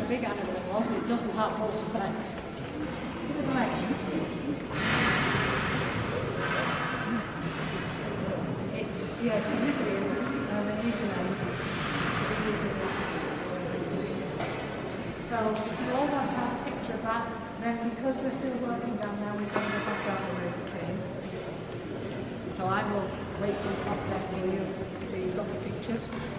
big animal was, but it doesn't have horse's legs. Look at the legs. It's, yeah, it's a livery, they're using them. So if you all want to have a picture of that, then because we're still working down there, we're going to go back down the road chain. So I will wait and pop that for you so you've got the pictures.